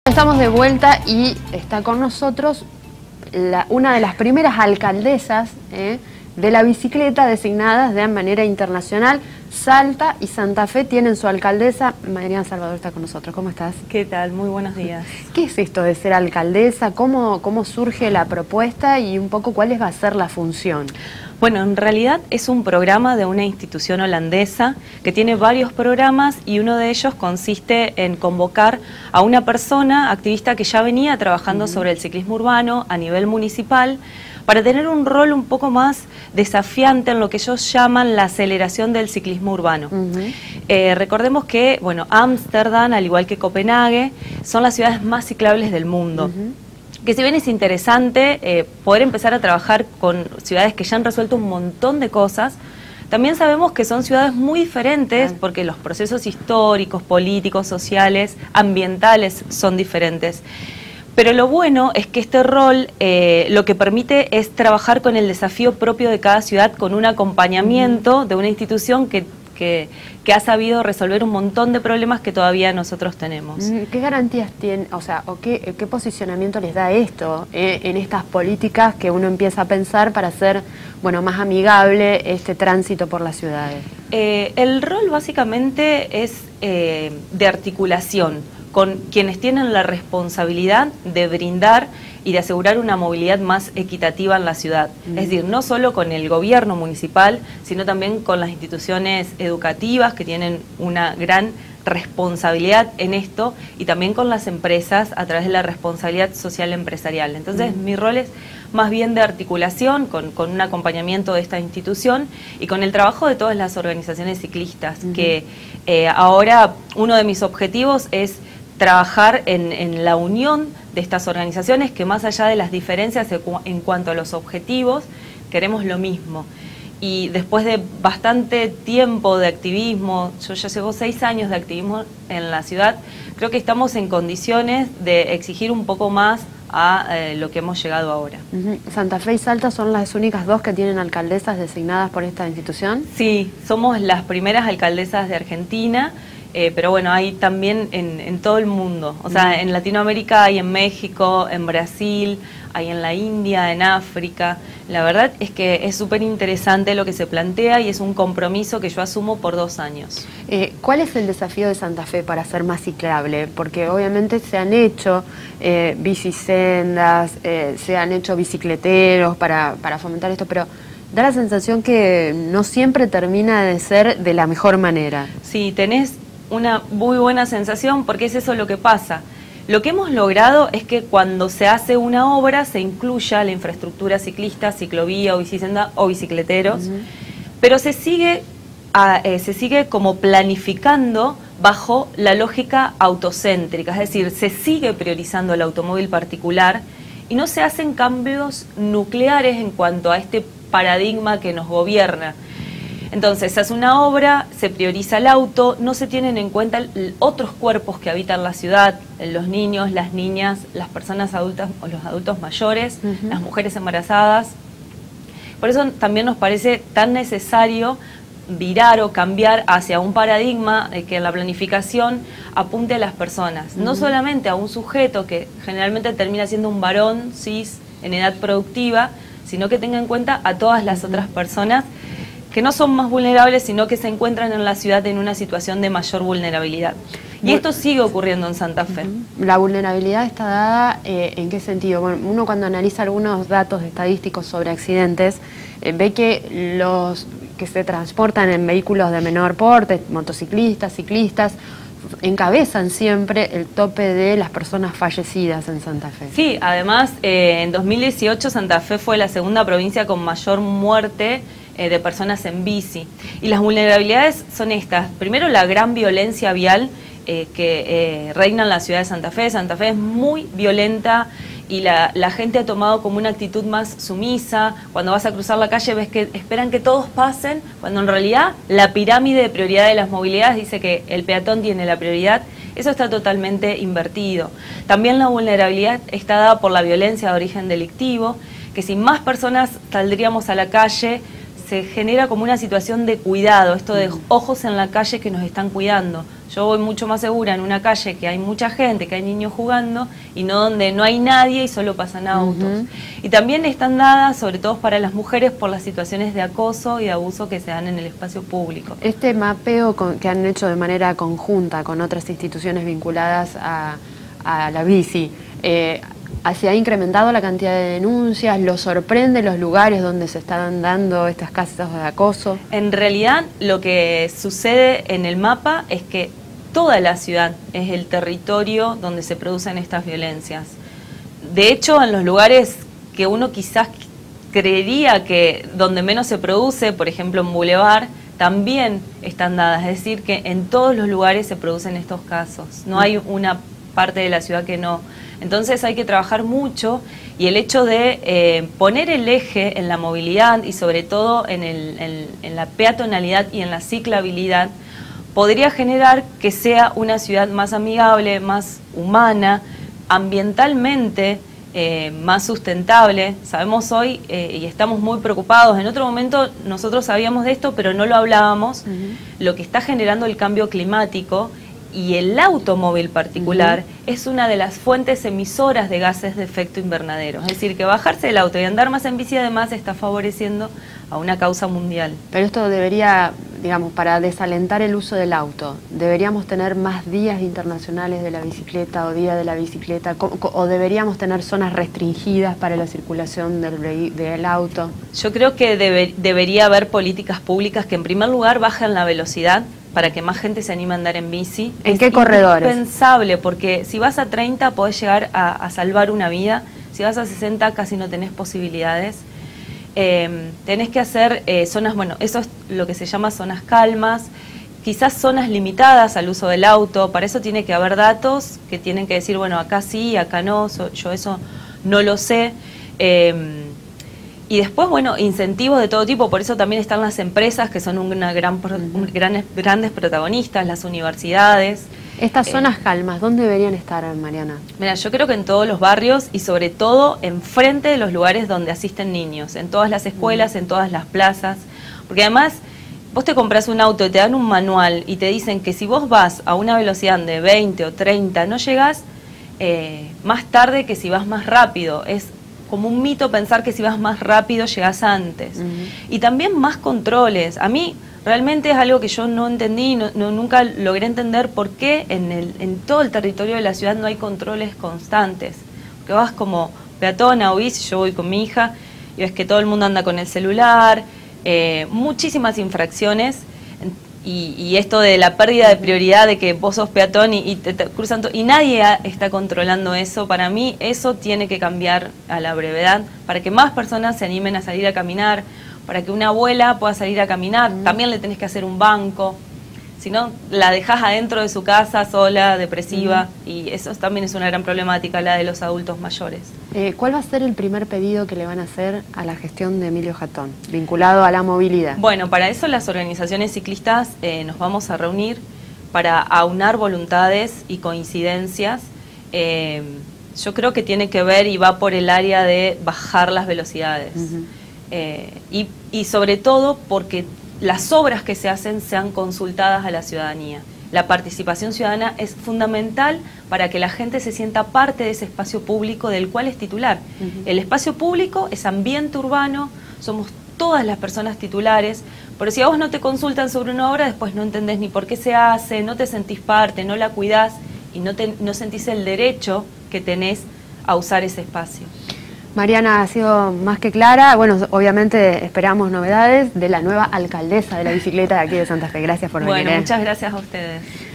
Estamos de vuelta y está con nosotros una de las primeras alcaldesas de la bicicleta designadas de manera internacional. Salta y Santa Fe tienen su alcaldesa. Mariana Salvador está con nosotros. ¿Cómo estás? ¿Qué tal? Muy buenos días. ¿Qué es esto de ser alcaldesa? ¿Cómo surge la propuesta y un poco cuál va a ser la función? Bueno, en realidad es un programa de una institución holandesa que tiene varios programas y uno de ellos consiste en convocar a una persona activista que ya venía trabajando sobre el ciclismo urbano a nivel municipal para tener un rol un poco más desafiante en lo que ellos llaman la aceleración del ciclismo urbano. Recordemos que, bueno, Ámsterdam, al igual que Copenhague, son las ciudades más ciclables del mundo. Que si bien es interesante poder empezar a trabajar con ciudades que ya han resuelto un montón de cosas, también sabemos que son ciudades muy diferentes porque los procesos históricos, políticos, sociales, ambientales son diferentes. Pero lo bueno es que este rol lo que permite es trabajar con el desafío propio de cada ciudad, con un acompañamiento de una institución que ha sabido resolver un montón de problemas que todavía nosotros tenemos. ¿Qué garantías tiene, o qué posicionamiento les da esto en estas políticas que uno empieza a pensar para hacer, bueno, más amigable este tránsito por las ciudades? El rol básicamente es de articulación con quienes tienen la responsabilidad de brindar y de asegurar una movilidad más equitativa en la ciudad. Es decir, no solo con el gobierno municipal, sino también con las instituciones educativas que tienen una gran responsabilidad en esto y también con las empresas a través de la responsabilidad social empresarial. Entonces, mi rol es más bien de articulación con un acompañamiento de esta institución y con el trabajo de todas las organizaciones ciclistas, que ahora uno de mis objetivos es trabajar en la unión de estas organizaciones que más allá de las diferencias en cuanto a los objetivos, queremos lo mismo. Y después de bastante tiempo de activismo, yo ya llevo 6 años de activismo en la ciudad, creo que estamos en condiciones de exigir un poco más a lo que hemos llegado ahora. ¿Santa Fe y Salta son las únicas dos que tienen alcaldesas designadas por esta institución? Sí, somos las primeras alcaldesas de Argentina. Pero bueno, hay también en todo el mundo, o sea, en Latinoamérica hay en México, en Brasil, hay en la India, en África. La verdad es que es súper interesante lo que se plantea y es un compromiso que yo asumo por 2 años. ¿Cuál es el desafío de Santa Fe para ser más ciclable? Porque obviamente se han hecho bicisendas, se han hecho bicicleteros para fomentar esto, pero da la sensación que no siempre termina de ser de la mejor manera. Sí, tenés una muy buena sensación porque es eso lo que pasa. Lo que hemos logrado es que cuando se hace una obra se incluya la infraestructura ciclista, ciclovía o bicisenda o bicicleteros, pero se sigue como planificando bajo la lógica autocéntrica, es decir, se sigue priorizando el automóvil particular y no se hacen cambios nucleares en cuanto a este paradigma que nos gobierna. Entonces, se hace una obra, se prioriza el auto, no se tienen en cuenta otros cuerpos que habitan la ciudad, los niños, las niñas, las personas adultas o los adultos mayores, las mujeres embarazadas. Por eso también nos parece tan necesario virar o cambiar hacia un paradigma de que en la planificación apunte a las personas, no solamente a un sujeto que generalmente termina siendo un varón cis en edad productiva, sino que tenga en cuenta a todas las otras personas que no son más vulnerables, sino que se encuentran en la ciudad en una situación de mayor vulnerabilidad. Y esto sigue ocurriendo en Santa Fe. ¿La vulnerabilidad está dada en qué sentido? Bueno, uno cuando analiza algunos datos estadísticos sobre accidentes, ve que los que se transportan en vehículos de menor porte, motociclistas, ciclistas, encabezan siempre el tope de las personas fallecidas en Santa Fe. Sí, además en 2018 Santa Fe fue la segunda provincia con mayor muerte de personas en bici. Y las vulnerabilidades son estas. Primero, la gran violencia vial que reina en la ciudad de Santa Fe. Santa Fe es muy violenta y la gente ha tomado como una actitud más sumisa. Cuando vas a cruzar la calle ves que esperan que todos pasen, cuando en realidad la pirámide de prioridad de las movilidades dice que el peatón tiene la prioridad. Eso está totalmente invertido. También la vulnerabilidad está dada por la violencia de origen delictivo, que si más personas saldríamos a la calle, se genera como una situación de cuidado, esto de ojos en la calle que nos están cuidando. Yo voy mucho más segura en una calle que hay mucha gente, que hay niños jugando, y no donde no hay nadie y solo pasan autos. Y también están dadas, sobre todo para las mujeres, por las situaciones de acoso y de abuso que se dan en el espacio público. Este mapeo que han hecho de manera conjunta con otras instituciones vinculadas a la bici, ¿se ha incrementado la cantidad de denuncias? ¿Lo sorprende los lugares donde se están dando estas casos de acoso? En realidad, lo que sucede en el mapa es que toda la ciudad es el territorio donde se producen estas violencias. De hecho, en los lugares que uno quizás creería que donde menos se produce, por ejemplo en Boulevard, también están dadas. Es decir, que en todos los lugares se producen estos casos. No hay una parte de la ciudad que no. Entonces hay que trabajar mucho, y el hecho de poner el eje en la movilidad y sobre todo en la peatonalidad y en la ciclabilidad podría generar que sea una ciudad más amigable, más humana, ambientalmente más sustentable. Sabemos hoy y estamos muy preocupados, en otro momento nosotros sabíamos de esto pero no lo hablábamos, lo que está generando el cambio climático. Y el automóvil particular es una de las fuentes emisoras de gases de efecto invernadero. Es decir, que bajarse del auto y andar más en bici además está favoreciendo a una causa mundial. Pero esto debería, digamos, para desalentar el uso del auto, ¿deberíamos tener más días internacionales de la bicicleta o día de la bicicleta? ¿O deberíamos tener zonas restringidas para la circulación del auto? Yo creo que debería haber políticas públicas que en primer lugar bajen la velocidad para que más gente se anime a andar en bici. ¿En qué corredores? Es indispensable, porque si vas a 30 podés llegar a salvar una vida, si vas a 60 casi no tenés posibilidades. Tenés que hacer zonas, bueno, eso es lo que se llama zonas calmas, quizás zonas limitadas al uso del auto. Para eso tiene que haber datos que tienen que decir, bueno, acá sí, acá no, yo eso no lo sé. Y después, bueno, incentivos de todo tipo, por eso también están las empresas, que son grandes protagonistas, las universidades. Estas zonas calmas, ¿dónde deberían estar, Mariana? Mira, yo creo que en todos los barrios y sobre todo enfrente de los lugares donde asisten niños, en todas las escuelas, en todas las plazas, porque además vos te compras un auto y te dan un manual y te dicen que si vos vas a una velocidad de 20 o 30 no llegás más tarde que si vas más rápido. Es como un mito pensar que si vas más rápido llegás antes. Y también más controles. A mí realmente es algo que yo no entendí, nunca logré entender por qué en todo el territorio de la ciudad no hay controles constantes. Porque vas como peatona o bici, yo voy con mi hija, y ves que todo el mundo anda con el celular, muchísimas infracciones. Y esto de la pérdida de prioridad, de que vos sos peatón y te cruzan y nadie está controlando eso, para mí eso tiene que cambiar a la brevedad, para que más personas se animen a salir a caminar, para que una abuela pueda salir a caminar, también le tenés que hacer un banco, si no la dejás adentro de su casa sola, depresiva, y eso también es una gran problemática, la de los adultos mayores. ¿Cuál va a ser el primer pedido que le van a hacer a la gestión de Emilio Jatón, vinculado a la movilidad? Bueno, para eso las organizaciones ciclistas nos vamos a reunir para aunar voluntades y coincidencias. Yo creo que tiene que ver y va por el área de bajar las velocidades. Y sobre todo porque las obras que se hacen sean consultadas a la ciudadanía. La participación ciudadana es fundamental para que la gente se sienta parte de ese espacio público del cual es titular. El espacio público es ambiente urbano, somos todas las personas titulares, pero si a vos no te consultan sobre una obra, después no entendés ni por qué se hace, no te sentís parte, no la cuidás y no sentís el derecho que tenés a usar ese espacio. Mariana, ha sido más que clara. Bueno, obviamente esperamos novedades de la nueva alcaldesa de la bicicleta de aquí de Santa Fe. Gracias por venir. Bueno, muchas gracias a ustedes.